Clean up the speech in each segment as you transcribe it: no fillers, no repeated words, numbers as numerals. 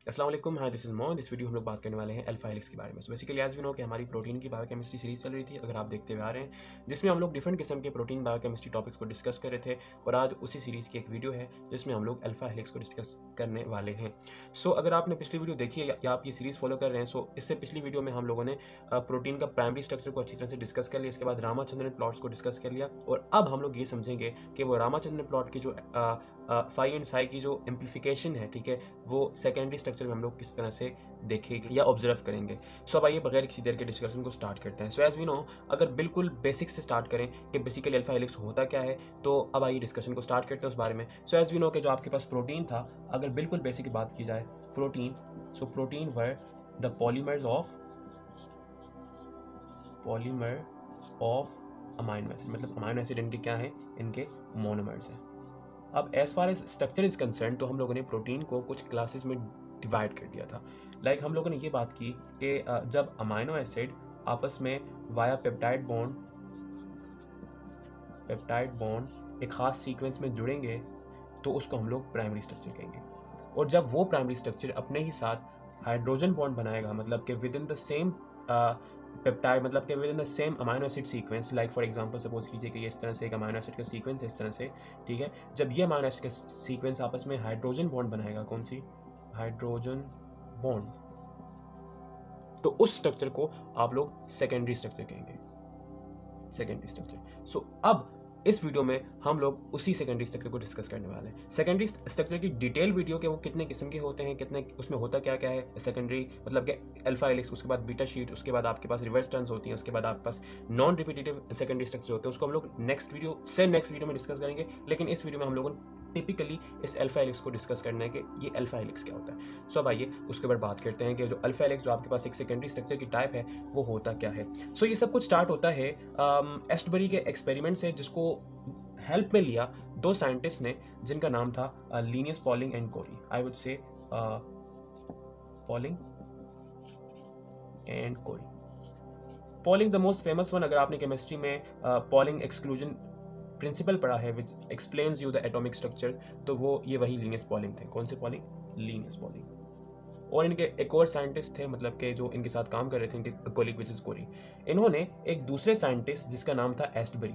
अस्सलाम वालेकुम, hi this is मो। इस वीडियो हम लोग बात करने वाले हैं अल्फा हेलिक्स के बारे में। So basically as we know कि हमारी प्रोटीन की बायोकेमिस्ट्री सीरीज़ चल रही थी, अगर आप देखते हुए आ रहे हैं, जिसमें हम लोग डिफरेंट किस्म के प्रोटीन बायोकेमिस्ट्री टॉपिक्स को डिस्कस कर रहे थे। और आज उसी सीरीज़ की एक वीडियो है जिसमें हम लोग अल्फा हेलिक्स को डिस्कस करने वाले हैं। सो अगर आपने पिछली वीडियो देखी है या आप ये सीरीज़ फॉलो कर रहे हैं, सो इससे पिछली वीडियो में हम लोगों ने प्रोटीन का प्राइमरी स्ट्रक्चर को अच्छी तरह से डिस्कस कर लिया। इसके बाद रामाचंद्रन प्लॉट्स को डिस्कस कर लिया और अब हम लोग ये समझेंगे कि वो रामाचंद्रन प्लॉट की जो फाई एंड साई की जो एम्प्लीफिकेशन है, ठीक है, वो सेकेंडरी स्ट्रक्चर में हम लोग किस तरह से देखेंगे या ऑब्जर्व करेंगे। सो अब आइए बगैर किसी देर के डिस्कशन को स्टार्ट करते हैं। सो एज वी नो, अगर बिल्कुल बेसिक से स्टार्ट करें कि बेसिकली अल्फा हेलिक्स होता क्या है, तो अब आइए डिस्कशन को स्टार्ट करते हैं उस बारे में। सो एज वी नो कि जो आपके पास प्रोटीन था, अगर बिल्कुल बेसिक की बात की जाए, protein, so protein were the polymer of amino acid, मतलब अमाइनो एसिड इनके क्या है, इनके मोनोमर्स हैं। अब as far as structure is concerned, तो हम लोगों ने प्रोटीन को कुछ क्लासेस में डिवाइड कर दिया था। लाइक हम लोगों ने ये बात की कि जब अमाइनो एसिड आपस में वाया पेप्टाइड बॉन्ड एक खास सीक्वेंस में जुड़ेंगे तो उसको हम लोग प्राइमरी स्ट्रक्चर कहेंगे। और जब वो प्राइमरी स्ट्रक्चर अपने ही साथ हाइड्रोजन बॉन्ड बनाएगा, मतलब कि within the same peptide, मतलब कि within the same amino acid sequence, like for example suppose कीजिए कि ये इस तरह से एक अमाइनो एसिड का सीक्वेंस है, इस तरह से, ठीक है। जब ये अमाइनो एसिड का सीक्वेंस आपस में हाइड्रोजन बॉन्ड बनाएगा, कौन सी, हाइड्रोजन बॉन्ड, तो उस स्ट्रक्चर को आप लोग सेकेंडरी स्ट्रक्चर कहेंगे, सेकेंडरी स्ट्रक्चर। सो अब इस वीडियो में हम लोग उसी सेकेंडरी स्ट्रक्चर को डिस्कस करने वाले हैं। सेकेंडरी स्ट्रक्चर की डिटेल वीडियो के वो कितने किस्म के होते हैं, कितने उसमें होता क्या क्या है सेकेंडरी, मतलब कि अल्फा हेलिक्स, उसके बाद बीटा शीट, उसके बाद आपके पास रिवर्स टर्न्स होती हैं, उसके बाद आपके पास नॉन रिपीटेटिव सेकेंडरी स्ट्रक्चर होते हैं, उसको हम लोग नेक्स्ट वीडियो में डिस्कस करेंगे। लेकिन इस वीडियो में हम लोगों टिपिकली इस अल्फा हेलिक्स को डिस्कस करना है कि ये अल्फा हेलिक्स क्या होता है। सो अब आइए उसके बाद बात करते हैं कि जो अल्फा हेलिक्स जो आपके पास एक सेकेंडरी स्ट्रक्चर की टाइप है वो होता क्या है। सो ये सब कुछ स्टार्ट होता है एस्टबरी के एक्सपेरिमेंट से, जिसको हेल्प में लिया दो साइंटिस्ट ने जिनका नाम था Linus Pauling and Corey. I would say Pauling and Corey. Pauling the most famous one, अगर आपने केमिस्ट्री में पॉलिंग एक्सक्लूजन प्रिंसिपल पढ़ा है which explains you the atomic structure, तो वो ये वही लिनियस पॉलिंग थे। कौन से पॉलिंग, लिनियस पॉलिंग। और इनके एक और साइंटिस्ट थे, मतलब के जो इनके साथ काम कर रहे थे, इनके कोलिग विच इज कोरी। इन्होंने एक दूसरे साइंटिस्ट जिसका नाम था Astbury,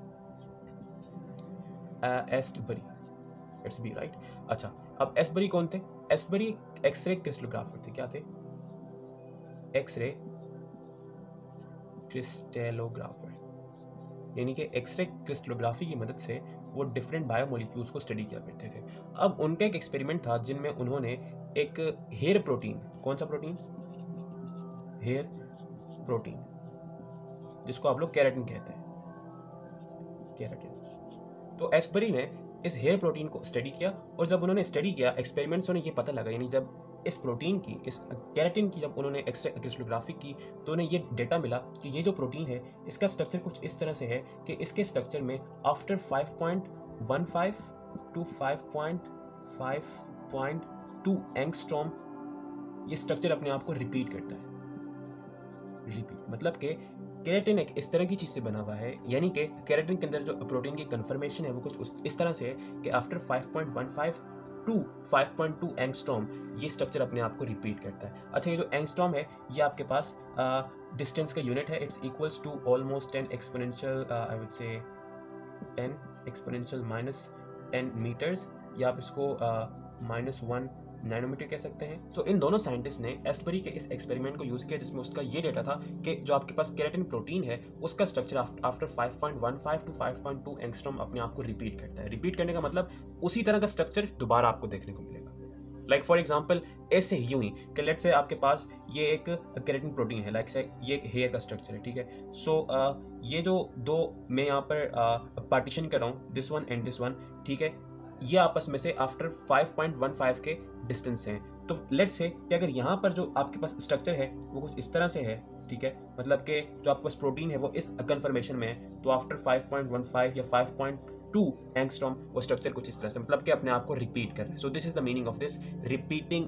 Astbury, it's be right. अच्छा, अब एस्टबरी कौन थे? एस्टबरी एक्सरे क्रिस्टलोग्राफर थे। क्या थे? एक्सरे क्रिस्टलोग्राफर, यानी कि एक्सरे क्रिस्टलोग्राफी की मदद से वो डिफरेंट बायोमोलिक्यूल्स को स्टडी किया करते थे। अब उनका एक एक्सपेरिमेंट था जिनमें उन्होंने एक हेयर प्रोटीन, कौन सा प्रोटीन, हेयर प्रोटीन, जिसको आप लोग केराटिन कहते हैं, केराटिन। तो एस्टबरी ने इस हेयर प्रोटीन को स्टडी किया, और जब उन्होंने स्टडी किया एक्सपेरिमेंट से उन्हें ये पता लगा, यानी जब इस प्रोटीन की, इस केराटिन की जब उन्होंने एक्सरे क्रिस्टलोग्राफी की, तो उन्हें ये डेटा मिला कि ये जो प्रोटीन है इसका स्ट्रक्चर कुछ इस तरह से है कि इसके स्ट्रक्चर में आफ्टर 5.15 टू 5.5.2 एंगस्ट्रॉम ये स्ट्रक्चर अपने आप को रिपीट करता है। रिपीट मतलब कि केराटिन एक इस तरह की चीज से बना हुआ है, यानी कि केराटिन के अंदर जो प्रोटीन की कन्फर्मेशन है वो कुछ इस तरह से है कि आफ्टर 5.15 टू 5.2 एंगस्ट्रॉम ये स्ट्रक्चर अपने आप को रिपीट करता है। अच्छा, ये जो एंगस्ट्रॉम है ये आपके पास डिस्टेंस का यूनिट है। It's equals to almost 10 exponential, I would say 10 exponential -10 metres, या आप इसको -1 नैनोमीटर कह सकते हैं। सो इन दोनों साइंटिस्ट ने एस्टबरी के इस एक्सपेरिमेंट को यूज किया, जिसमें उसका ये डेटा था कि जो आपके पास केराटिन प्रोटीन है उसका स्ट्रक्चर आफ्टर 5.15 टू 5.2 एंगस्ट्रॉम अपने आप को रिपीट करता है। रिपीट करने का मतलब उसी तरह का स्ट्रक्चर दोबारा आपको देखने को मिलेगा। लाइक फॉर एग्जाम्पल ऐसे यूं ही कि लेट्स से आपके पास ये एक केराटिन प्रोटीन है, लाइक से ये एक हेयर का स्ट्रक्चर है, ठीक है। सो ये जो दो मैं यहाँ पर पार्टीशन कर रहा हूँ, this one and this one, ठीक है, ये आपस में से आफ्टर 5.15 के डिस्टेंस हैं। तो लेट्स से कि अगर यहाँ पर जो आपके पास स्ट्रक्चर है वो कुछ इस तरह से है, ठीक है, मतलब कि जो आपके पास प्रोटीन है वो इस कन्फर्मेशन में है, तो आफ्टर 5.15 या 5.2 एंगस्ट्रॉम वो स्ट्रक्चर कुछ इस तरह से, मतलब कि अपने आप को रिपीट कर रहा है। So this is the meaning of this repeating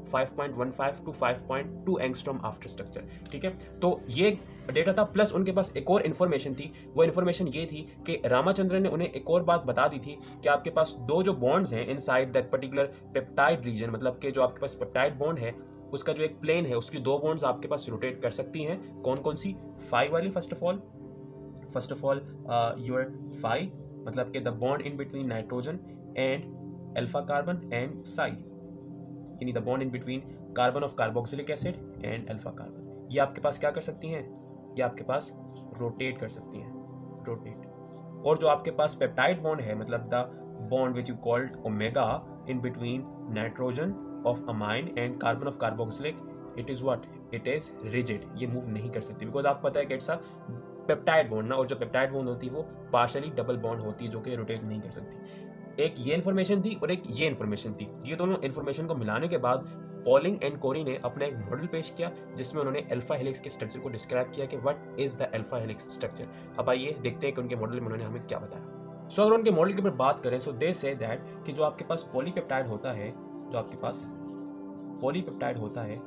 5.15 to 5.2 angstrom after structure. ठीक है, तो ये डेटा था, प्लस उनके पास एक और इन्फॉर्मेशन थी। वो इन्फॉर्मेशन ये थी कि रामाचंद्रन ने उन्हें एक और बात बता दी थी कि आपके पास दो जो बॉन्ड्स हैं inside that particular peptide region, मतलब कि जो आपके पास पेप्टाइड बॉन्ड है उसका जो एक प्लेन है उसकी दो बॉन्ड्स आपके पास रोटेट कर सकती हैं। कौन कौन सी? फाई वाली। First of all your phi, मतलब कि the bond in between nitrogen and alpha carbon and psi, यानी the bond in between carbon of carboxylic acid and alpha carbon. ये आपके पास क्या कर सकती हैं? ये आपके पास रोटेट कर सकती हैं, रोटेट। और जो आपके पास पेप्टाइड बॉन्ड है, मतलब the bond which you called omega in between nitrogen of amine and carbon of carboxylic, it is what? It is rigid. ये मूव नहीं कर सकती, बिकॉज आपको पता है कि इट्स अ पेप्टाइड बॉन्ड ना, और जो पेप्टाइड बॉन्ड होती है वो पार्शियली डबल बॉन्ड होती है जो कि रोटेट नहीं कर सकती। एक ये इन्फॉर्मेशन थी और एक ये इन्फॉर्मेशन थी। ये दोनों इन्फॉर्मेशन को मिलाने के बाद पॉलिंग एंड कोरी ने अपना एक मॉडल पेश किया जिसमें उन्होंने अल्फा हेलिक्स के स्ट्रक्चर को डिस्क्राइब किया कि what is the alpha helix structure. अब आइए देखते हैं कि उनके मॉडल में उन्होंने हमें क्या बताया। सो अगर उनके मॉडल के ऊपर बात करें, सो दे से दैट कि जो आपके पास पॉलीपेप्टाइड होता है, जो आपके पास पॉलीपेप्टाइड होता है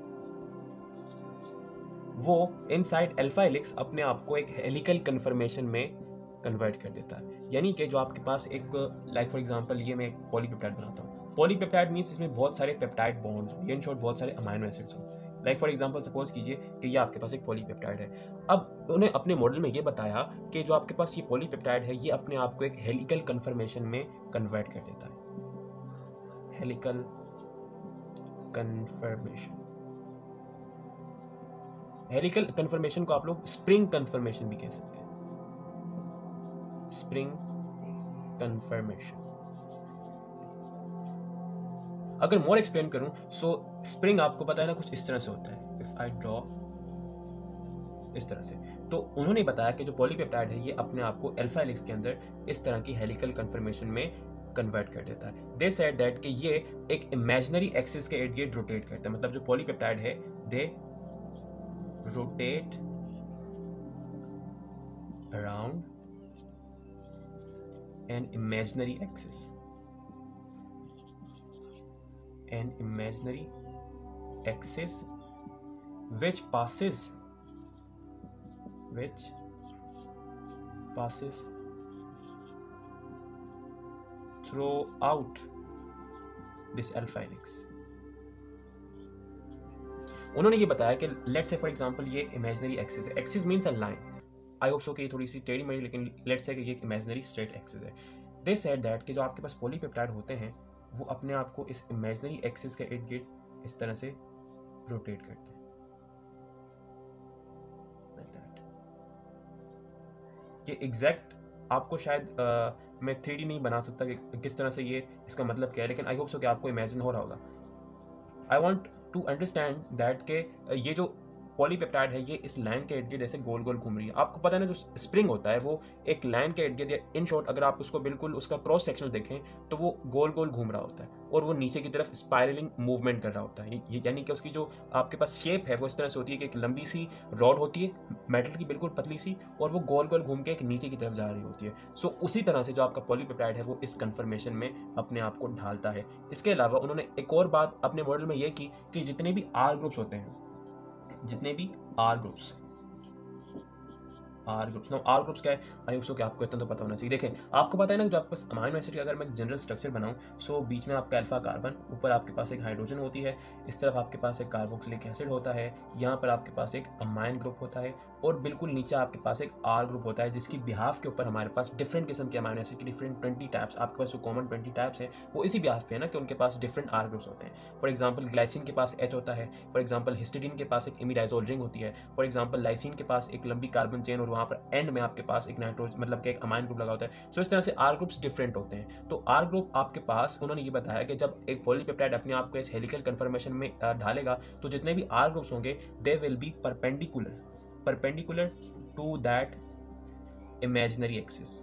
वो इनसाइड अल्फा हेलिक्स अपने आप को एक हेलिकल कन्फर्मेशन में कन्वर्ट कर देता है। यानी कि जो आपके पास एक, लाइक फॉर एग्जांपल ये मैं एक पॉलीपेप्टाइड बनाता हूँ। पॉलीपेप्टाइड मींस इसमें बहुत सारे पेप्टाइड बॉन्ड्स हो, इन शॉर्ट बहुत सारे अमाइनो एसिड्स हो। लाइक फॉर एग्जांपल सपोज कीजिए कि ये आपके पास एक पॉलीपेप्टाइड है। अब उन्हें अपने मॉडल में ये बताया कि जो आपके पास ये पॉलीपेप्टाइड है ये अपने आप को एक हेलिकल कन्फर्मेशन में कन्वर्ट कर देता है। हेलिकल कन्फर्मेशन, हेलिकल कन्फर्मेशन को आप लोग स्प्रिंग कन्फर्मेशन भी कह सकते हैं। स्प्रिंग कन्फर्मेशन, अगर मोर एक्सप्लेन करूं, सो स्प्रिंग आपको पता है ना कुछ इस तरह से होता है। इफ आई ड्रॉ इस तरह से, तो उन्होंने बताया कि जो पॉलीपेप्टाइड है ये अपने आप को अल्फा हेलिक्स के अंदर इस तरह की हेलिकल कन्फर्मेशन में कन्वर्ट कर देता है। दे सेड दैट कि ये एक इमेजिनरी एक्सिस के इर्द गिर्द रोटेट करता है, मतलब जो पॉलीपेप्टाइड है दे rotate around an imaginary axis, which passes throughout this alpha helix। उन्होंने ये बताया कि लेट्स से फॉर एग्जांपल ये इमेजिनरी एक्सिस है। Axis means a line. I hope so कि ये थोड़ी सी टेढ़ी मेढ़ी, लेकिन लेट्स से कि ये एक इमेजिनरी स्ट्रेट एक्सिस है। दे सेड दैट कि जो आपके पास पॉलीपेप्टाइड होते हैं वो अपने आप को इस इमेजिनरी एक्सिस के इर्द गिर्द इस तरह से रोटेट करते हैं, लाइक दैट। ये एग्जैक्ट आपको शायद मैं 3D नहीं बना सकता कि किस तरह से ये इसका मतलब क्या है, लेकिन आई होप सो कि आपको इमेजिन हो रहा होगा। I want to understand that के ये जो पॉलीपेप्टाइड है ये इस लाइन के इर्द गिर्द ऐसे गोल गोल घूम रही है। आपको पता है ना जो स्प्रिंग होता है वो एक लाइन के इर्द गिर्द, इन शॉर्ट अगर आप उसको बिल्कुल उसका क्रॉस सेक्शन देखें तो वो गोल गोल घूम रहा होता है और वो नीचे की तरफ स्पाइरलिंग मूवमेंट कर रहा होता है। यानी कि उसकी जो आपके पास शेप है वो इस तरह से होती है कि एक लंबी सी रॉड होती है मेटल की बिल्कुल पतली सी, और वो गोल गोल घूम के एक नीचे की तरफ जा रही होती है। सो उसी तरह से जो आपका पॉलीपेप्टाइड है वो इस कन्फर्मेशन में अपने आप को ढालता है। इसके अलावा उन्होंने एक और बात अपने मॉडल में ये की कि जितने भी आर ग्रुप्स होते हैं, जितने भी आर ग्रुप्स ना, आर ग्रुप्स क्या है, आई होप सो कि आपको इतना तो पता होना चाहिए। देखें आपको पता है ना, जो आपके पास अमाइनो एसिड का अगर मैं जनरल स्ट्रक्चर बनाऊं, सो बीच में आपका अल्फा कार्बन, ऊपर आपके पास एक हाइड्रोजन होती है, इस तरफ आपके पास एक कार्बोक्सिलिक एसिड होता है, यहाँ पर आपके पास एक अमाइन ग्रुप होता है, और बिल्कुल नीचे आपके पास एक आर ग्रुप होता है जिसकी बिहाफ के ऊपर हमारे पास डिफरेंट किस्म के अमाइनो एसिड के डिफरेंट 20 टाइप्स, आपके पास जो कॉमन 20 टाइप्स है वो इसी बिहाफ पे है ना कि उनके पास डिफरेंट आर ग्रुप्स होते हैं। फॉर एग्जांपल ग्लाइसिन के पास H होता है, फॉर एग्जांपल हिस्टिडीन के पास एक इमिडाइजोल रिंग होती है, फॉर एग्जांपल लाइसिन के पास एक लंबी कार्बन चेन और वहाँ पर एंड में आपके पास एक नाइट्रोजन मतलब कि एक अमाइन ग्रुप लगा होता है। सो इस तरह से आर ग्रुप्स डिफरेंट होते हैं। तो आर ग्रुप आपके पास, उन्होंने ये बताया कि जब एक पॉलीपेप्टाइड अपने आप को इस हेलिकल कन्फर्मेशन में ढालेगा तो जितने भी आर ग्रुप्स होंगे they will be perpendicular to that imaginary axis,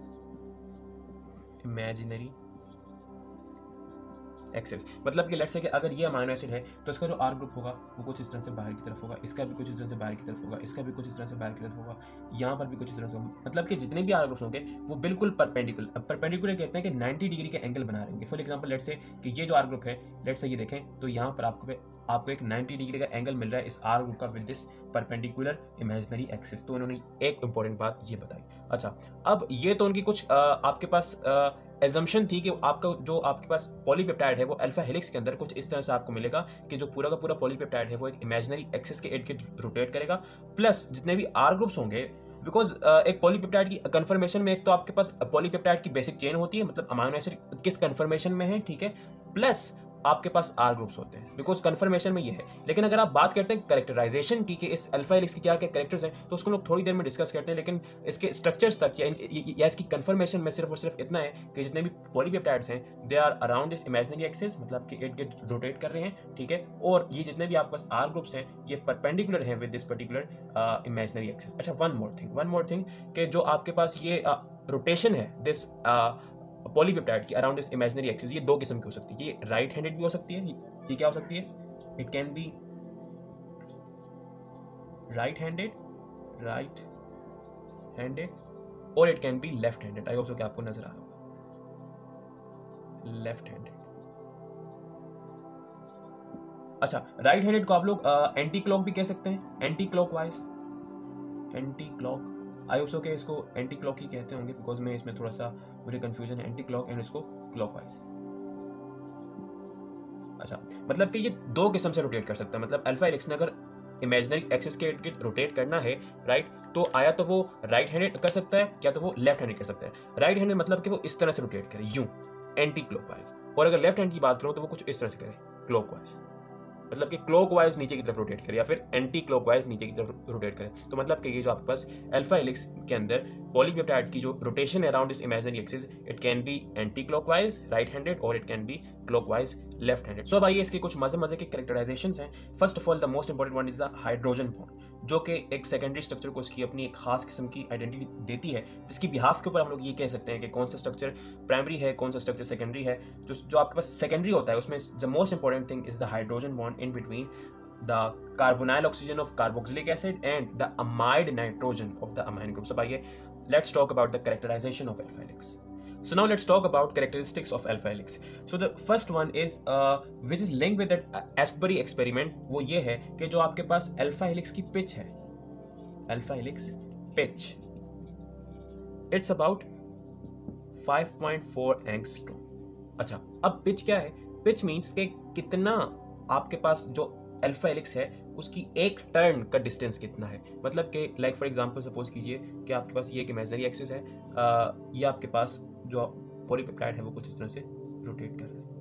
मतलब कि लेट्स से कि अगर ये अमाइनो एसिड है तो इसका जो आर ग्रुप होगा वो कुछ इस तरह से बाहर की तरफ होगा, इसका भी कुछ इस तरह से बाहर की तरफ होगा, इसका भी कुछ इस तरह से बाहर की तरफ होगा, यहाँ पर भी कुछ इस तरह से होगा। मतलब कि जितने भी आर ग्रुप्स होंगे वो बिल्कुल परपेंडिकुलर कहते हैं कि 90 डिग्री के एंगल बना रहेंगे। फॉर एग्जांपल लेट्स से कि ये जो आर ग्रुप है, लेट्स से ये देखें तो यहाँ पर आपको आपको एक 90 डिग्री का एंगल मिल रहा है इस आर ग्रुप का with this perpendicular imaginary axis. तो उन्होंने एक इंपॉर्टेंट बात ये बताई। अच्छा, अब ये तो उनकी कुछ आपके पास एजम्पशन थी कि आपका जो आपके पास पॉलीपेप्टाइड है वो अल्फा हेलिक्स के अंदर कुछ इस तरह से आपको मिलेगा कि जो पूरा का पूरा पॉलीपेप्टाइड है वो एक इमेजिनरी एक्सिस के इर्द गिर्द रोटेट करेगा, प्लस जितने भी आर ग्रुप्स होंगे, बिकॉज एक पॉलीपेप्टाइड की कन्फर्मेशन में एक तो आपके पास पॉलीपेप्टाइड की बेसिक चेन होती है, मतलब अमाइनो एसिड किस कन्फर्मेशन में है, ठीक है, प्लस आपके पास आर ग्रुप्स होते हैं, बिकॉज कन्फर्मेशन में ये है। लेकिन अगर आप बात करते हैं कैरेक्टराइजेशन की कि इस अल्फा हेलिक्स के क्या क्या कैरेक्टर्स हैं, तो उसको लोग थोड़ी देर में डिस्कस करते हैं, लेकिन इसके स्ट्रक्चर्स तक या इसकी कन्फर्मेशन में सिर्फ और सिर्फ इतना है कि जितने भी पॉलीपेप्टाइड्स हैं they are around this imaginary axis, मतलब कि इर्द गिर्द रोटेट कर रहे हैं, ठीक है, और ये जितने भी आपके पास आर ग्रुप्स हैं ये परपेंडिकुलर हैं with this particular imaginary axis. अच्छा, वन मोर थिंग कि जो आपके पास ये रोटेशन है दिस पॉलीपेप्टाइड की अराउंड दिस इमेजिनरी एक्सिस, ये दो किस्म की हो सकती है। ये राइट हैंडेड भी हो सकती है, ये क्या हो सकती है, it can be right handed और it can be left handed. I hope so कि आपको नजर आ रहा होगा, लेफ्ट हैंडेड। अच्छा, राइट हैंडेड को आप लोग एंटी क्लॉक भी कह सकते हैं, anti clockwise, anti clock. I hope so कि इसको एंटी क्लॉक ही कहते होंगे, बिकॉज मैं इसमें थोड़ा सा मुझे कंफ्यूजन है, एंटी क्लॉक एंड इसको क्लॉकवाइज। अच्छा, मतलब कि ये दो किस्म से रोटेट कर सकता है, मतलब अल्फा हेलिक्स ने अगर इमेजिनरी एक्सिस के इर्द रोटेट करना है, राइट, तो आया तो वो राइट हैंडेड कर सकता है या तो वो लेफ्ट हैंडेड कर सकता है। राइट हैंडेड मतलब कि वो इस तरह से रोटेट करे, यूं, एंटी क्लॉकवाइज, और अगर लेफ्ट हैंड की बात करूं तो वो कुछ इस तरह से करे, क्लॉकवाइज, मतलब कि क्लॉकवाइज नीचे की तरफ रोटेट करे या फिर एंटी क्लॉकवाइज नीचे की तरफ रोटेट करे। तो मतलब कि ये जो आपके पास अल्फा हेलिक्स के अंदर पॉलीपेप्टाइड की जो रोटेशन है around this imaginary axis, it can be anti clockwise right handed और it can be clockwise left handed. So अब आइए इसके कुछ मजे के कैरेक्टराइजेशंस हैं। First of all the most important one is the hydrogen bond, जो कि एक सेकेंडरी स्ट्रक्चर को उसकी अपनी एक खास किस्म की आइडेंटिटी देती है, जिसकी बिहाफ के ऊपर हम लोग ये कह सकते हैं कि कौन सा स्ट्रक्चर प्राइमरी है, कौन सा स्ट्रक्चर सेकेंडरी है। जो आपके पास सेकेंडरी होता है उसमें the most important thing is the hydrogen bond in between the carbonyl oxygen of carboxylic acid and the amide nitrogen of the amine group. So let's talk about the characterization of alpha helix. So now let's talk about characteristics of alpha helix. So the first one is which is linked with that Astbury experiment, वो ये है कि जो आपके पास alpha helix की pitch है, alpha helix pitch, it's about 5.4 angstrom. अच्छा, अब pitch क्या है? pitch means कि कितना आपके पास जो अल्फा हेलिक्स है उसकी एक टर्न का डिस्टेंस कितना है, मतलब कि लाइक फॉर एग्जांपल सपोज कीजिए कि आपके पास ये एक इमेजिनरी एक्सिस है, ये आपके पास जो पॉलीपेप्टाइड है वो कुछ इस तरह से रोटेट कर रहा है।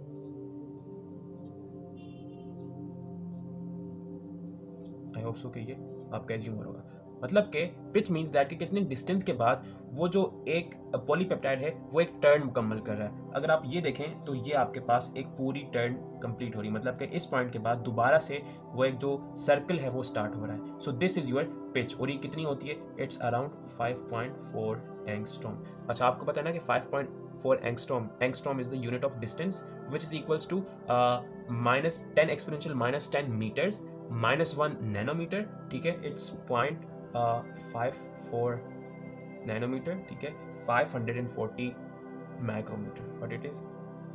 आई होप सो कि ये आपका एज्यूम हो रहा होगा, मतलब कि पिच मींस दैट कि कितने डिस्टेंस के बाद वो जो एक पॉलीपेप्टाइड है वो एक टर्न मुकम्मल कर रहा है। अगर आप ये देखें तो ये आपके पास एक पूरी टर्न कंप्लीट हो रही है, मतलब कि इस पॉइंट के बाद दोबारा से वो एक जो सर्कल है वो स्टार्ट हो रहा है। So this is your pitch, और ये कितनी होती है, इट्स अराउंड 5.4 एंगस्ट्रॉम। अच्छा, आपको पता है ना कि 5.4 angstrom, angstrom is the unit of distance which is equals to -10 exponential -10 metres -1 nanometre, ठीक है, इट्स 0.54 नैनोमीटर, ठीक है, 540 micrometre, but it is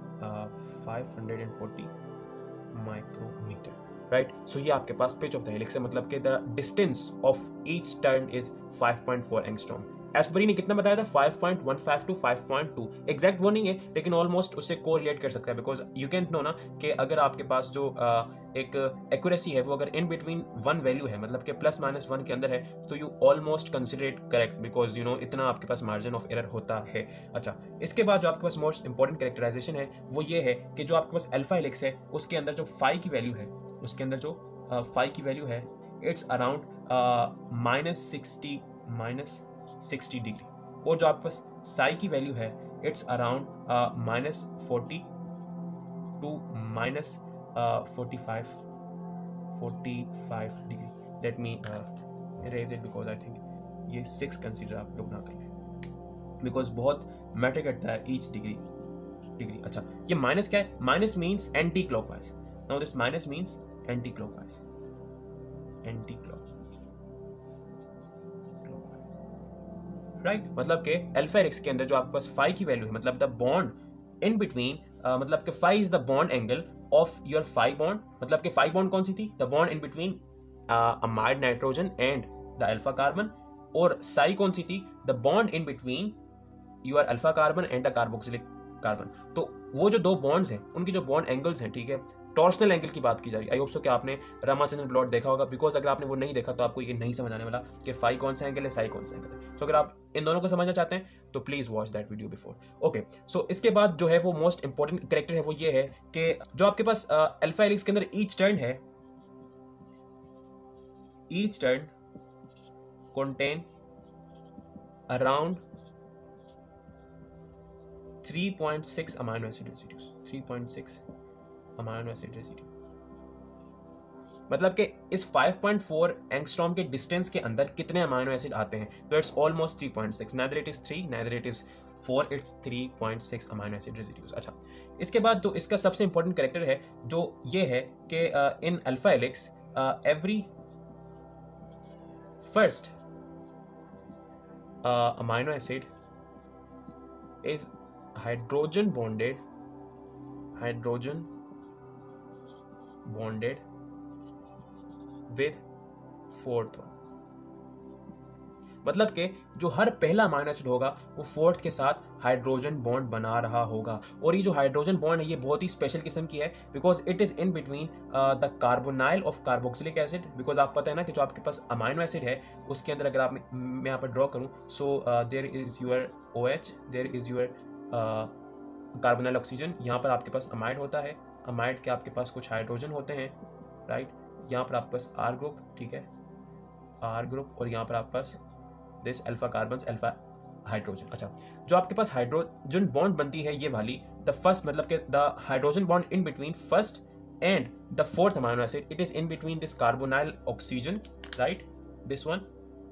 540 micrometre, right. So ये आपके पास पिच ऑफ द हेलिक्स है, मतलब कि the distance of each turn is 5.4 angstrom. Astbury ने कितना बताया था, 5.15 टू 5.2, एग्जैक्ट वो नहीं है लेकिन ऑलमोस्ट उससे कोरिलेट कर सकता है, बिकॉज यू कैन नो ना कि अगर आपके पास जो एक एक्यूरेसी है वो अगर इन बिटवीन वन वैल्यू है, मतलब कि +-1 के अंदर है, तो you almost consider it correct, because you know इतना आपके पास मार्जिन ऑफ एरर होता है। अच्छा, इसके बाद जो आपके पास मोस्ट इंपॉर्टेंट कैरेक्टराइजेशन है वो ये है कि जो आपके पास अल्फा हेलिक्स है उसके अंदर जो फाई की वैल्यू है, उसके अंदर जो फाई की वैल्यू है इट्स अराउंड -60 डिग्री, और जो आपके पास साई की वैल्यू है it's around -40 to -45 degree. Let me erase it because I think ये 6 कंसीडर आप लोग ना कर लें, बिकॉज बहुत मैटर करता है ईच डिग्री। अच्छा, ये माइनस क्या है, minus means anti clockwise. Now this minus means anti clockwise, right, मतलब के अल्फा हेलिक्स के अंदर जो आपके पास फाई की वैल्यू है, मतलब द बॉन्ड इन बिटवीन, मतलब कि phi is the bond angle of your 5 bond, मतलब कि 5 बॉन्ड कौन सी थी, the bond in between amide nitrogen and the alpha carbon, और साई कौन सी थी, the bond in between your alpha carbon and the carboxylic carbon. तो वो जो दो बॉन्ड्स हैं उनकी जो बॉन्ड एंगल्स हैं, ठीक है, टॉर्शनल एंगल की बात की जा रही है। आई होप सो कि आपने रामाचंद्रन प्लॉट देखा होगा, बिकॉज अगर आपने वो नहीं देखा तो आपको ये नहीं समझ आने वाला कि फाई कौन सा एंगल है, साई कौन सा एंगल है। सो अगर आप इन दोनों को समझना चाहते हैं तो please watch that video before. Okay, so इसके बाद जो है वो मोस्ट इंपॉर्टेंट कैरेक्टर है वो ये है कि जो आपके पास अल्फा हेलिक्स के अंदर ईच टर्न है, each turn contain around 3.6 amino acid residues, 3.6 amino acid residue, मतलब कि इस 5.4 एंगस्ट्रॉम के डिस्टेंस के अंदर कितने अमाइनो एसिड आते हैं, तो it's almost 3.6, neither it is 3 neither it is 4, it's 3.6 amino acid residues. अच्छा, इसके बाद जो इसका सबसे इंपॉर्टेंट कैरेक्टर है जो ये है कि in alpha helix every first amino acid is hydrogen bonded with fourth one, मतलब कि जो हर पहला अमाइनो एसिड होगा वो फोर्थ के साथ हाइड्रोजन बॉन्ड बना रहा होगा। और ये जो हाइड्रोजन बॉन्ड है ये बहुत ही स्पेशल किस्म की है because it is in between the carbonyl of carboxylic acid. Because आप पता है ना कि जो आपके पास अमाइनो एसिड है उसके अंदर अगर आप मैं यहाँ पर ड्रॉ करूँ, so there is your OH, there is your carbonyl oxygen, यहाँ पर आपके पास अमाइड होता है, अमाइड के आपके पास कुछ हाइड्रोजन होते हैं, राइट, यहाँ पर आपके पास R ग्रुप, ठीक है, R ग्रुप, और यहाँ पर आपके पास this alpha carbons, alpha hydrogen. अच्छा, जो आपके पास हाइड्रोजन बॉन्ड बनती है ये वाली, द फर्स्ट मतलब कि the hydrogen bond in between first and the fourth amino acid, it is in between this carbonyl oxygen, right, this one,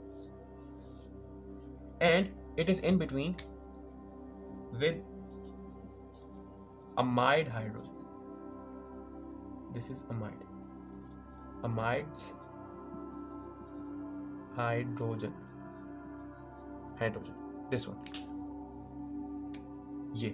and it is in between with amide hydrogen, this is amide, amides hydrogen, this one, ये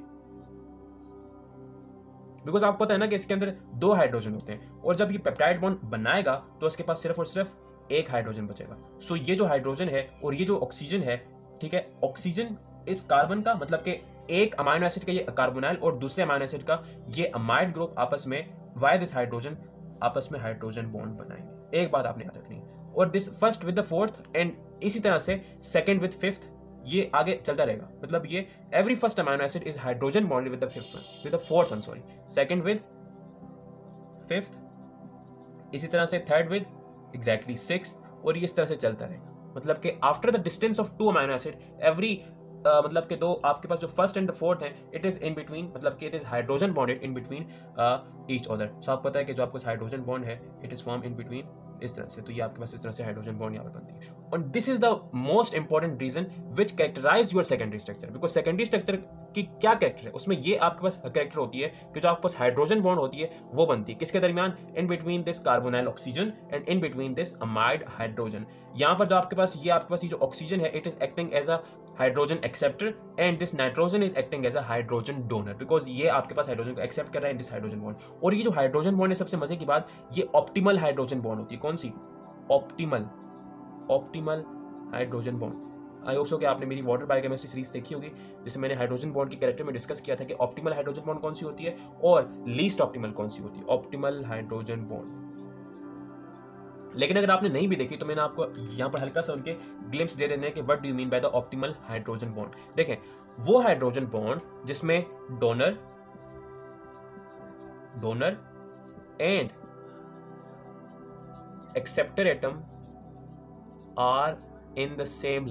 because आपको पता है ना कि इसके अंदर 2 hydrogen होते हैं और जब ये पेप्टाइड बॉन्ड बनाएगा तो उसके पास सिर्फ और सिर्फ 1 हाइड्रोजन बचेगा। सो ये जो हाइड्रोजन है और ये जो ऑक्सीजन है, ठीक है, ऑक्सीजन इस कार्बन का मतलब कि एक अमाइनो एसिड का ये कार्बोनाइल और दूसरे अमाइनो एसिड का ये अमाइड ग्रुप आपस में वाया दिस हाइड्रोजन आपस में हाइड्रोजन बॉन्ड बनाएंगे। एक बात आपने याद रखनी है, और this first with the fourth and इसी तरह से सेकंड विद फिफ्थ, ये आगे चलता रहेगा। मतलब ये every first amino acid is hydrogen bonded with the fifth one, with the fourth one, sorry, second with fifth, इसी तरह से थर्ड विद एग्जैक्टली सिक्स्थ, और ये इस तरह से चलता रहेगा। मतलब कि after the distance of 2 amino acid every मतलब कि दो आपके पास जो फर्स्ट एंड फोर्थ है इट इज इन बिटवीन, मतलब कि it is hydrogen bonded in between each other. So आपको पता है कि जो आपके पास हाइड्रोजन बॉन्ड है it is form in between इस तरह से, तो ये आपके पास इस तरह से हाइड्रोजन बॉन्ड यहाँ पर बनती है। और this is the most important reason which characterise your secondary structure, because secondary structure की क्या कैरेक्टर है, उसमें ये आपके पास कैरेक्टर होती है कि जो आपके पास हाइड्रोजन बॉन्ड होती है वो बनती है किसके दरमियान, in between this carbonyl oxygen and in between this amide hydrogen. यहाँ पर जो आपके पास ये जो ऑक्सीजन है it is acting as a hydrogen acceptor and this nitrogen is acting as a hydrogen donor, because ये आपके पास हाइड्रोजन को एक्सेप्ट कर रहा है इन दिस हाइड्रोजन बॉन्ड। और ये जो हाइड्रोजन बॉन्ड है सबसे मजे की बात, ये ऑप्टिमल हाइड्रोजन बॉन्ड होती है। कौन सी? Optimal hydrogen bond. I hope so कि आपने मेरी वाटर बायोकेमिस्ट्री सीरीज देखी होगी जिसमें मैंने हाइड्रोजन बॉन्ड के कैरेक्टर में डिस्कस किया था कि ऑप्टिमल हाइड्रोजन बॉन्ड कौन सी होती है और लीस्ट ऑप्टिमल कौन सी होती है, ऑप्टिमल हाइड्रोजन बॉन्ड। लेकिन अगर आपने नहीं भी देखी तो मैंने आपको यहाँ पर हल्का सा उनके ग्लिम्स दे देने हैं कि what do you mean by the optimal hydrogen bond. देखें, वो हाइड्रोजन बॉन्ड जिसमें donor and acceptor atom are in the same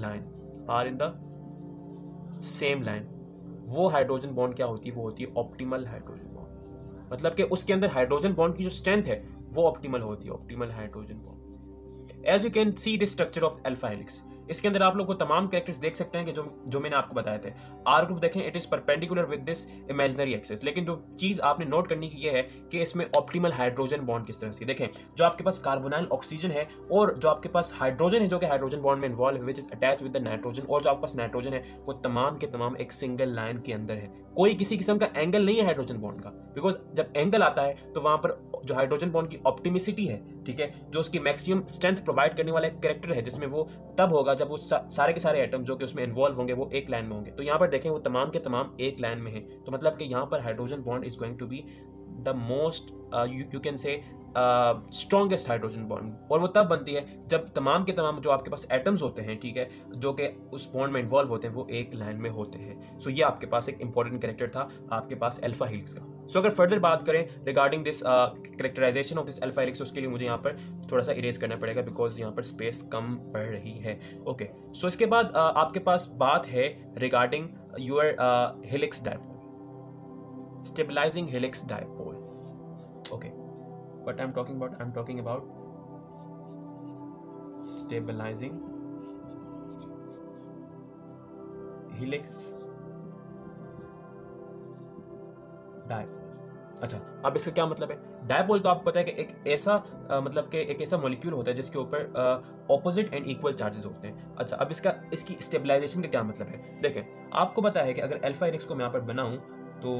line, वो हाइड्रोजन बॉन्ड क्या होती है, वो होती है ऑप्टिमल हाइड्रोजन बॉन्ड। मतलब कि उसके अंदर हाइड्रोजन बॉन्ड की जो स्ट्रेंथ है वो ऑप्टिमल होती है, optimal hydrogen bond. As you can see this structure of alpha helix, इसके अंदर आप लोग को तमाम कैरेक्टर्स देख सकते हैं कि जो मैंने आपको बताए थे। आर ग्रुप देखें, it is perpendicular with this imaginary axis, लेकिन जो चीज आपने नोट करनी की ये है कि इसमें ऑप्टिमल हाइड्रोजन बॉन्ड किस तरह से देखें, जो आपके पास कार्बोनाइल ऑक्सीजन है और जो आपके पास हाइड्रोजन है जो कि हाइड्रोजन बॉन्ड में इन्वॉल्व है, which is attach with the nitrogen, और जो आपके पास नाइट्रोजन है वो तमाम के तमाम एक सिंगल लाइन के अंदर है। कोई किसी किस्म का एंगल नहीं है हाइड्रोजन बॉन्ड का, बिकॉज जब एंगल आता है तो वहां पर जो हाइड्रोजन बॉन्ड की ऑप्टिमिसिटी है, ठीक है, जो उसकी मैक्सिमम स्ट्रेंथ प्रोवाइड करने वाला एक कैरेक्टर है, जिसमें वो तब होगा जब वो सारे के सारे एटम जो कि उसमें इन्वॉल्व होंगे वो एक लाइन में होंगे। तो यहाँ पर देखें वो तमाम के तमाम एक लाइन में है, तो मतलब कि यहाँ पर hydrogen bond is going to be the most you can say strongest hydrogen bond, और वो तब बनती है जब तमाम के तमाम जो आपके पास एटम्स होते हैं, ठीक है, जो कि उस बॉन्ड में इन्वॉल्व होते हैं वो एक लाइन में होते हैं। सो ये आपके पास एक इंपॉर्टेंट कैरेक्टर था आपके पास अल्फा हेलिक्स का। सो अगर फर्दर बात करें regarding this characterisation of this alpha helix, उसके लिए मुझे यहाँ पर थोड़ा सा इरेज करना पड़ेगा बिकॉज यहाँ पर स्पेस कम पड़ रही है। ओके, सो इसके बाद आपके पास बात है regarding your helix dipole, stabilising helix dipole. Okay, what I'm talking about stabilizing helix dipole। अच्छा, अब इसका क्या मतलब है? डायपोल तो आपको पता है कि एक ऐसा मतलब कि एक ऐसा मॉलिक्यूल होता है जिसके ऊपर ऑपोजिट एंड इक्वल चार्जेस होते हैं। अच्छा, अब इसकी स्टेबलाइजेशन का क्या मतलब है? देखें, आपको पता है कि अगर अल्फा हेलिक्स को मैं यहाँ पर बनाऊं तो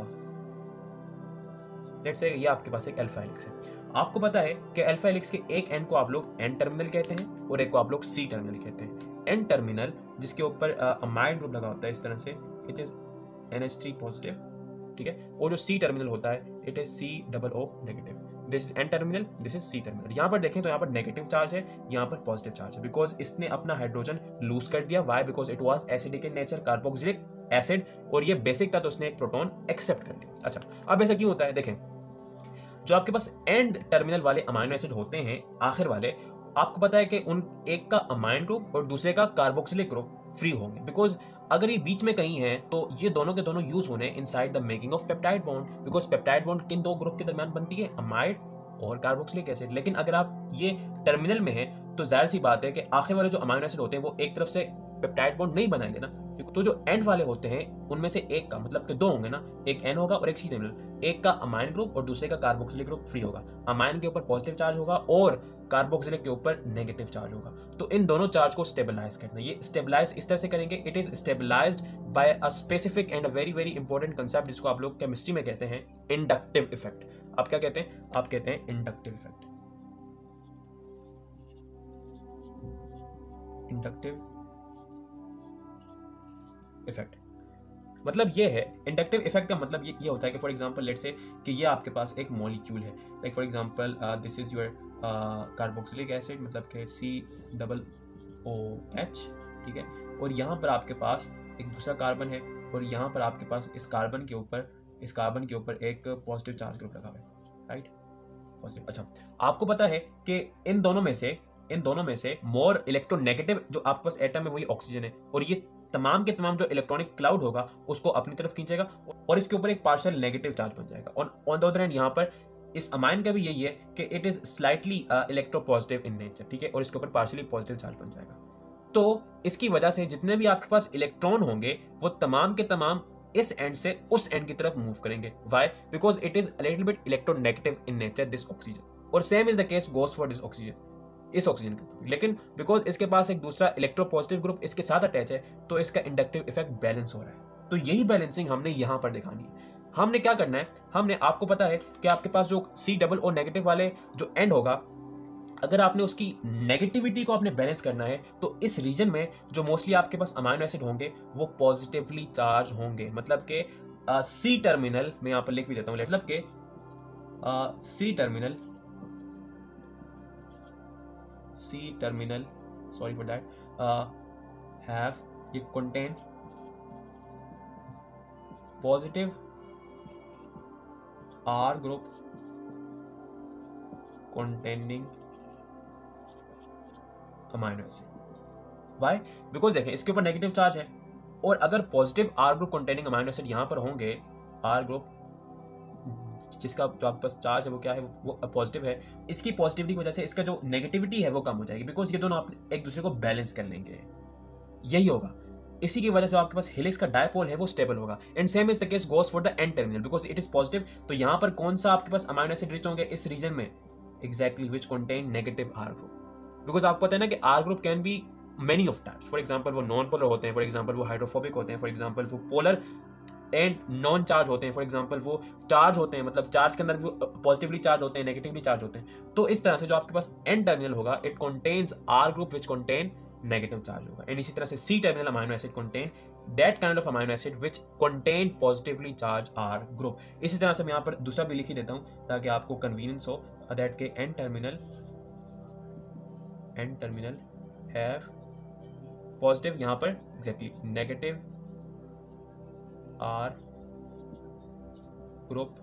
लेट्स से ये आपके पास एक अल्फा हेलिक्स है। आपको पता है कि अल्फा हेलिक्स के एक एंड को आप लोग एन टर्मिनल कहते हैं और एक को आप लोग सी टर्मिनल कहते हैं। एन टर्मिनल जिसके ऊपर अमाइड ग्रुप लगा होता है इस तरह से, इट इज NH3 पॉजिटिव, ठीक है, और जो सी टर्मिनल होता है it is COO negative. This is N terminal, this is C terminal. यहाँ पर देखें तो यहाँ पर नेगेटिव चार्ज है, यहाँ पर पॉजिटिव चार्ज है, बिकॉज इसने अपना हाइड्रोजन लूज कर दिया। Why? Because it was acidic in nature, carboxylic acid, और ये बेसिक था तो उसने एक प्रोटॉन एक्सेप्ट कर लिया। अच्छा, अब ऐसा क्यों होता है? देखें, जो आपके पास एंड टर्मिनल वाले अमाइनो एसिड होते हैं आखिर वाले, आपको पता है कि उन एक का अमाइन ग्रुप और दूसरे का कार्बोक्सिलिक ग्रुप फ्री होंगे, बिकॉज अगर ये बीच में कहीं है तो ये दोनों के दोनों यूज होने inside the making of peptide bond, because peptide bond किन दो ग्रुप के दरमियान बनती है? अमाइड और कार्बोक्सिलिक एसिड। लेकिन अगर आप ये टर्मिनल में है तो जाहिर सी बात है कि आखिर वाले जो अमाइनो एसिड होते हैं वो एक तरफ से पेप्टाइड बॉन्ड नहीं बनाएंगे ना, तो जो एंड वाले होते हैं उनमें से एक का मतलब कि दो होंगे ना, एक एन होगा और एक सी टर्मिनल, एक का अमाइन ग्रुप और दूसरे का कार्बोक्सिलिक ग्रुप फ्री होगा। अमाइन के ऊपर पॉजिटिव चार्ज होगा और कार्बोक्सिलिक के ऊपर नेगेटिव चार्ज होगा। तो इन दोनों चार्ज को स्टेबलाइज करना, ये स्टेबलाइज इस तरह से करेंगे, it is stabilised by a specific and a very very important concept जिसको आप लोग केमिस्ट्री में कहते हैं इंडक्टिव इफेक्ट। आप क्या कहते हैं? आप कहते हैं इंडक्टिव इफेक्ट। इंडक्टिव इफेक्ट मतलब ये है, इंडक्टिव इफेक्ट का मतलब ये होता है कि फॉर एग्जांपल लेट्स से कि ये आपके पास एक मॉलिक्यूल है, like for example this is your carboxylic acid, मतलब कि COOH, ठीक है, और यहाँ पर आपके पास एक दूसरा कार्बन है और यहाँ पर आपके पास इस कार्बन के ऊपर एक पॉजिटिव चार्ज ग्रुप लगा हुआ है, राइट, पॉजिटिव। अच्छा, आपको पता है कि इन दोनों में से मोर इलेक्ट्रोनेगेटिव जो आपके पास एटम है वही ऑक्सीजन है, और ये तमाम के तमाम जो इलेक्ट्रॉनिक क्लाउड होगा उसको अपनी तरफ खींचेगा और इसके ऊपर एक पार्शियल नेगेटिव चार्ज बन जाएगा। और ऑन द अदर हैंड यहाँ पर इस अमाइन का भी यही है कि it is slightly electropositive in nature, ठीक है, और इसके ऊपर पार्शियली पॉजिटिव चार्ज बन जाएगा। तो इसकी वजह से जितने भी आपके पास इलेक्ट्रॉन होंगे वो तमाम के तमाम इस एंड से उस एंड की तरफ मूव करेंगे। Why? Because it is a little bit electronegative in nature this oxygen, और same is the case goes for this oxygen, इस ऑक्सीजन के। लेकिन बिकॉज इसके पास एक दूसरा इलेक्ट्रोपॉजिटिव ग्रुप इसके साथ अटैच है तो इसका इंडक्टिव इफेक्ट बैलेंस हो रहा है। तो यही बैलेंसिंग हमने यहां पर दिखानी है। हमने क्या करना है, हमने आपको पता है कि आपके पास जो COO नेगेटिव वाले जो एंड होगा, अगर आपने उसकी नेगेटिविटी को आपने बैलेंस करना है तो इस रीजन में जो मोस्टली आपके पास अमाइनो एसिड होंगे वो पॉजिटिवली चार्ज होंगे। मतलब के सी टर्मिनल में यहां पर लिख भी देता हूं, मतलब के C terminal sorry for that have it contain positive R group containing amino acid। Why? Because देखें इसके ऊपर नेगेटिव चार्ज है और अगर positive R group containing amino acid यहां पर होंगे, R group जिसका जो आपके पास चार्ज है वो क्या है, वो पॉजिटिव है, इसकी पॉजिटिविटी की वजह से इसका जो नेगेटिविटी है वो कम हो जाएगी, बिकॉज ये दोनों आप एक दूसरे को बैलेंस कर लेंगे, यही होगा। इसी की वजह से आपके पास हेलिक्स का डायपोल है वो स्टेबल होगा। And same is the case goes for the N terminal because it is positive. तो यहां पर कौन सा आपके पास अमाइनो एसिड रिच होंगे इस रीजन में, exactly which contain negative R group. Because आपको पता है ना कि R group can be many of types. For example वो नॉन पोलर होते हैं, फॉर एग्जांपल वो हाइड्रोफोबिक होते हैं, फॉर एग्जांपल वो पोलर एंड नॉन चार्ज होते हैं, फॉर एग्जांपल वो चार्ज होते हैं, मतलब चार्ज के अंदर भी पॉजिटिवली चार्ज होते हैं, नेगेटिवली चार्ज होते हैं। तो इस तरह से जो आपके पास एन टर्मिनल होगा it contains R group which contain negative charge होगा। एंड इसी तरह से C terminal amino acid contain that kind of amino acid which contain positively charge R group. इसी तरह से मैं यहाँ पर दूसरा भी लिख ही देता हूँ ताकि आपको कन्वीनियंस हो, दैट के एन टर्मिनल हैव पॉजिटिव, यहाँ पर exactly negative R group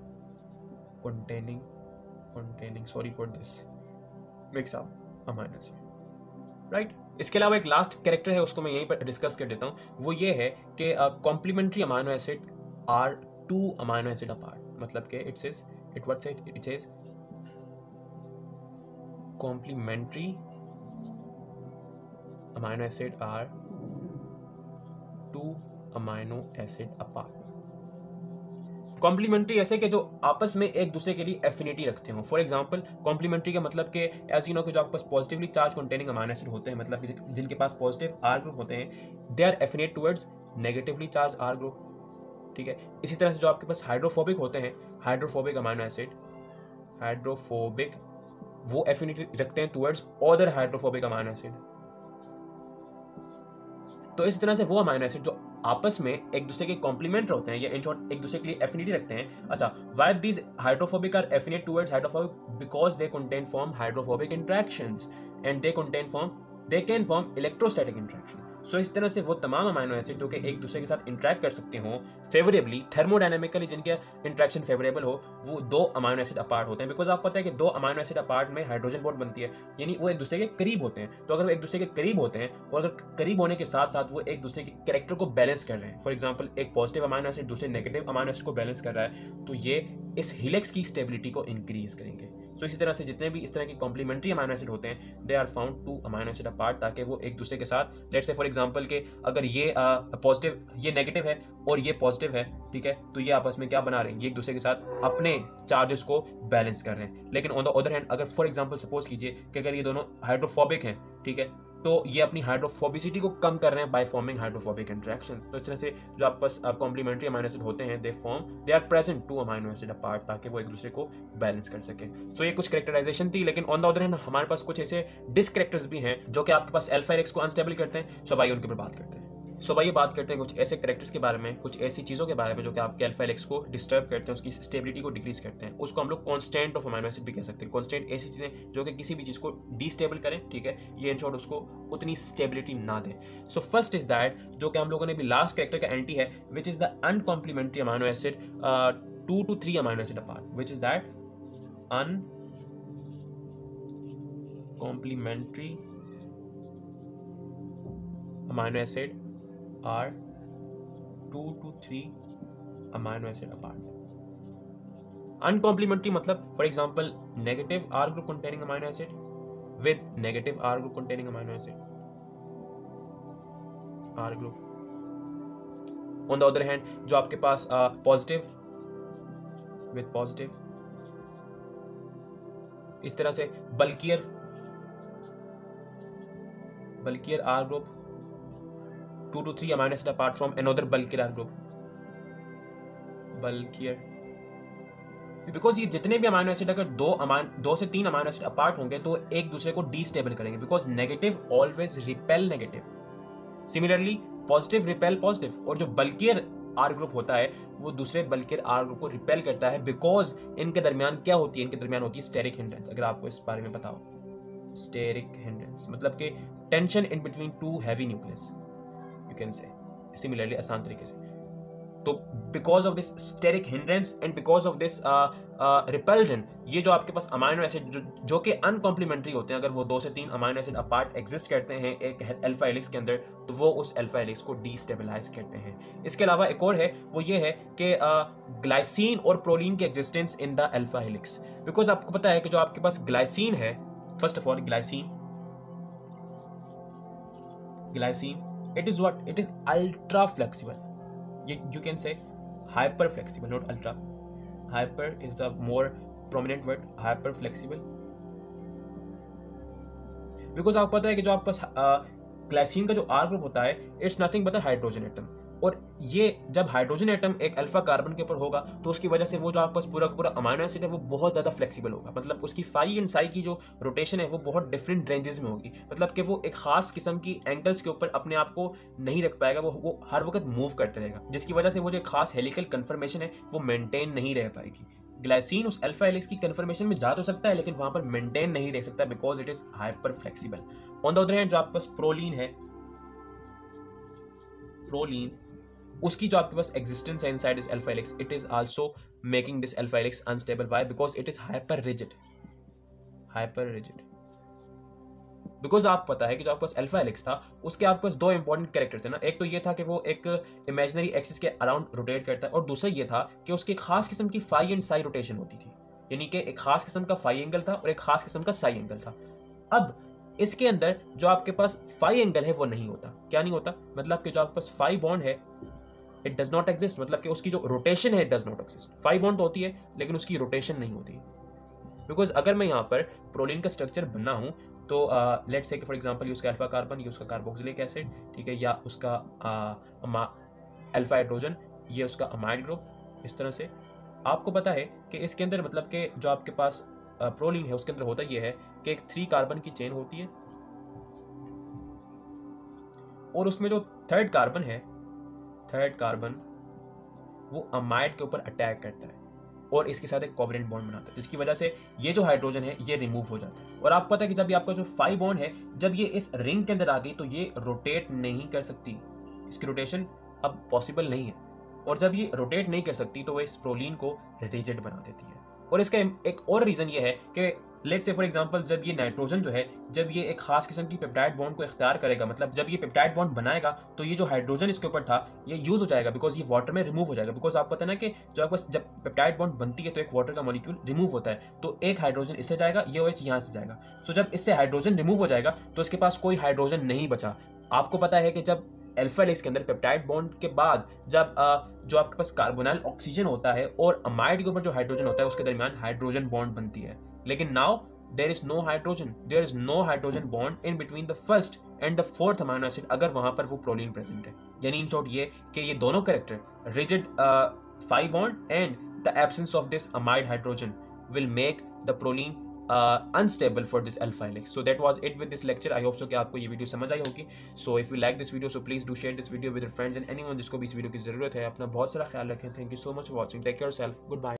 containing sorry for this mix up amino acid, right. इसके अलावा एक लास्ट कैरेक्टर है उसको मैं यहीं पर डिस्कस कर देता हूं, वो ये है कि complementary amino acid are two amino acid apart. मतलब कि it says complementary amino acid are two amino acid apart. Complementary ऐसे कि जो आपस में एक दूसरे के लिए एफिनिटी रखते हो। फॉर एग्जांपल कॉम्प्लीमेंट्री का मतलब कि एज यू नो कि जो आपके पास positively charge containing amino acid होते हैं, मतलब कि जिनके पास पॉजिटिव आर ग्रुप होते हैं, they are affinate towards negatively charge R group, ठीक है। इसी तरह से जो आपके पास हाइड्रोफोबिक होते हैं, हाइड्रोफोबिक अमाइनो एसिड, हाइड्रोफोबिक वो एफिनिटी रखते हैं towards other hydrophobic amino acid. तो इस तरह से वो अमाइनो एसिड जो आपस में एक दूसरे के कॉम्प्लीमेंट होते हैं या इन शॉर्ट एक दूसरे के लिए एफिनिटी रखते हैं। अच्छा, why these hydrophobic are affinate towards hydrophobic, because they contain form hydrophobic interactions and they can form electrostatic interaction. So इस तरह से वो तमाम अमाइनो एसिड जो कि एक दूसरे के साथ इंटरेक्ट कर सकते हो फेवरेबली, थर्मोडायनेमिकली जिनके इंटरेक्शन फेवरेबल हो, वो दो अमाइनो एसिड अपार्ट होते हैं। बिकॉज आपको पता है कि दो अमाइनो एसिड अपार्ट में हाइड्रोजन बॉन्ड बनती है, यानी वो एक दूसरे के करीब होते हैं। तो अगर वो एक दूसरे के करीब होते हैं और अगर करीब होने के साथ साथ वो एक दूसरे के कैरेक्टर को बैलेंस कर रहे हैं, फॉर एग्जाम्पल एक पॉजिटिव अमाइनो एसिड दूसरे नेगेटिव अमाइनो एसिड को बैलेंस कर रहा है, तो ये इस हिलेक्स की स्टेबिलिटी को इंक्रीज करेंगे। सो इसी तरह से जितने भी इस तरह के कॉम्प्लीमेंट्री अमाइनो एसिड होते हैं, they are found two amino acid apart, ताकि वो एक दूसरे के साथ, लेट्स से फॉर एग्जांपल के अगर ये पॉजिटिव, ये नेगेटिव है और ये पॉजिटिव है, ठीक है, तो ये आपस में क्या बना रहे हैं, ये एक दूसरे के साथ अपने चार्जेस को बैलेंस कर रहे हैं। लेकिन ऑन द अदर हैंड अगर फॉर एग्जांपल सपोज कीजिए कि अगर ये दोनों हाइड्रोफोबिक हैं, ठीक है, तो ये अपनी हाइड्रोफोबिसिटी को कम कर रहे हैं बाय फॉर्मिंग हाइड्रोफोबिक इंटरेक्शन। तो इस तरह से जो आपके पास कॉम्प्लीमेंट्री अमाइनो एसिड होते हैं, they are present two amino acid apart, ताकि वो एक दूसरे को बैलेंस कर सके। सो ये कुछ कैरेक्टराइजेशन थी, लेकिन ऑन द अदर हैंड हमारे पास कुछ ऐसे डिसकैरेक्टर्स भी हैं जो कि आपके पास अल्फा हेलिक्स को अनस्टेबल करते हैं। सो भाई उनके ऊपर बात करते हैं। सो भाई बात करते हैं कुछ ऐसे कैरेक्टर्स के बारे में, कुछ ऐसी चीज़ों के बारे में जो कि आपके अल्फा हेलिक्स को डिस्टर्ब करते हैं, उसकी स्टेबिलिटी को डिक्रीज करते हैं। उसको हम लोग कांस्टेंट ऑफ अमाइनो एसिड भी कह सकते हैं। कांस्टेंट ऐसी चीज़ें जो कि किसी भी चीज़ को डिस्टेबल करें, ठीक है, ये इन शॉर्ट उसको उतनी स्टेबिलिटी ना दे। सो फर्स्ट इज दैट, जो कि हम लोगों ने भी लास्ट कैरेक्टर का एंटी है, which is the uncomplimentary amino acid 2 to 3 amino acid apart, which is that uncomplimentary amino acid are 2 to 3 amino acid apart. Uncomplimentary मतलब for example negative R group containing amino acid with negative R group containing amino acid, R group. On the other hand जो आपके पास positive with positive, इस तरह से bulkier R group 2 to 3 amino acid apart from another bulkier R group, bulkier, because ये जितने भी amino acid अगर 2 से 3 अमाइनो एसिड अपार्ट होंगे तो एक दूसरे को डीस्टेबल करेंगे, because negative always repel negative, similarly positive repel positive, और जो बल्कियर आर ग्रुप होता है वो दूसरे बल्कियर आर ग्रुप को रिपेल करता है, बिकॉज इनके दरमियान क्या होती है, इनके दरमियान होती है स्टेरिक हिंड्रेंस। अगर आपको इस बारे में पता हो, स्टेरिक हिंड्रेंस मतलब कि tension in between two heavy nucleus, you can say similarly आसान तरीके से। तो because of this steric hindrance and because of this repulsion, ये जो आपके पास अमाइनो एसिड जो कि अनकॉम्प्लीमेंट्री होते हैं, अगर वो 2 से 3 अमाइनो एसिड अपार्ट एग्जिस्ट करते हैं एक अल्फा हेलिक्स के अंदर, तो वो उस अल्फा हेलिक्स को डीस्टेबलाइज करते हैं। इसके अलावा एक और है, वो ये है कि ग्लाइसिन और प्रोलीन की existence in the alpha helix. Because आपको पता है कि जो आपके पास ग्लाइसिन है, first of all glycine it is what? It is ultra flexible. You can say hyper flexible, not ultra. Hyper is the more prominent word. Hyper flexible. Because आपको पता है कि जो आपके पास ग्लाइसिन का जो R ग्रुप होता है, it's nothing but hydrogen atom, और ये जब हाइड्रोजन एटम एक अल्फा कार्बन के ऊपर होगा तो उसकी वजह से वो जो आपके पास पूरा का पूरा अमाइनो एसिड है वो बहुत ज़्यादा फ्लेक्सिबल होगा। मतलब उसकी फाई एंड साई की जो रोटेशन है वो बहुत डिफरेंट रेंजेस में होगी। मतलब कि वो एक खास किस्म की एंगल्स के ऊपर अपने आप को नहीं रख पाएगा, वो हर वक्त मूव करते रहेगा, जिसकी वजह से वो जो खास हेलिकल कन्फर्मेशन है वो मेंटेन नहीं रह पाएगी। ग्लाइसिन उस अल्फा हेलिक्स की कन्फर्मेशन में जा तो सकता है लेकिन वहां पर मेंटेन नहीं रह सकता because it is hyper flexible. On the other hand जो आपके पास प्रोलीन है, प्रोलीन उसकी जो आपके पास एग्जिस्टेंस है inside this alpha helix, it is also making this alpha helix unstable. Why? Because it is hyper rigid. Because आपको पता है कि जो आपके पास अल्फा हेलिक्स था उसके आपके पास 2 इंपॉर्टेंट कैरेक्टर थे ना। एक तो ये था कि वो एक इमेजिनरी एक्सिस के अराउंड रोटेट करता है, और दूसरा ये था कि उसकी एक खास किस्म की फाई एंड साई रोटेशन होती थी, यानी कि एक खास किस्म का फाई एंगल था और एक खास किस्म का साई एंगल था। अब इसके अंदर जो आपके पास फाई एंगल है वो नहीं होता। क्या नहीं होता? मतलब कि जो आपके पास फाई बॉन्ड है इट डज नॉट एग्जिस्ट, मतलब कि उसकी जो रोटेशन है it does not exist. Phi bond तो होती है लेकिन उसकी रोटेशन नहीं होती। बिकॉज अगर मैं यहाँ पर प्रोलीन का स्ट्रक्चर बना हूँ तो लेट्स से फॉर एग्जांपल ये उसका अल्फा कार्बन, ये उसका कार्बोक्सिलिक एसिड, ठीक है, या उसका अल्फा हाइड्रोजन, ये उसका अमाइड ग्रुप, इस तरह से। आपको पता है कि इसके अंदर मतलब कि जो आपके पास प्रोलीन है उसके अंदर होता ये है कि एक 3 कार्बन की चेन होती है और उसमें जो थर्ड कार्बन वो अमाइड के ऊपर अटैक करता है और इसके साथ एक कोवेलेंट बॉन्ड बनाता है, जिसकी वजह से ये जो हाइड्रोजन है ये रिमूव हो जाता है। और आपको पता है कि जब ये आपका जो 5 बॉन्ड है जब ये इस रिंग के अंदर आ गई तो ये रोटेट नहीं कर सकती, इसकी रोटेशन अब पॉसिबल नहीं है, और जब ये रोटेट नहीं कर सकती तो वो इस प्रोलीन को रिजिड बना देती है। और इसका एक और रीजन ये है कि लेट्स से फॉर एग्जांपल जब ये नाइट्रोजन जो है जब ये एक खास किस्म की पेप्टाइड बॉन्ड को इख्तियार करेगा, मतलब जब ये पेप्टाइड बॉन्ड बनाएगा तो ये जो हाइड्रोजन इसके ऊपर था ये यूज हो जाएगा बिकॉज ये वाटर में रिमूव हो जाएगा। बिकॉज आपको पता है ना कि जब पेप्टाइड बॉन्ड बनती है तो एक वाटर का मॉलिक्यूल रिमूव होता है, तो एक हाइड्रोजन इससे जाएगा, ये OH यहाँ से जाएगा। सो जब इससे हाइड्रोजन रिमूव हो जाएगा तो इसके पास कोई हाइड्रोजन नहीं बचा। आपको पता है कि जब अल्फा हेलिक्स के अंदर पेप्टाइड बॉन्ड के बाद जब जो आपके पास कार्बोनाइल ऑक्सीजन होता है और अमाइड के ऊपर जो हाइड्रोजन होता है उसके दरमियान हाइड्रोजन बॉन्ड बनती है, लेकिन now there is no hydrogen bond in between the first and the fourth amino acid अगर वहां पर वो प्रोलीन प्रेजेंट है। यानी इन शॉर्ट ये कि ये दोनों character rigid 5 bond and the absence of this amide hydrogen will make the proline unstable for this alpha helix. So that was it with this lecture. I hope so कि आपको ये video समझ आई होगी। So if you like this video so please do share this video with your friends and anyone जिसको भी इस video की जरूरत है। अपना बहुत सारा ख्याल रखें। Thank you so much for watching. Take care yourself. Goodbye.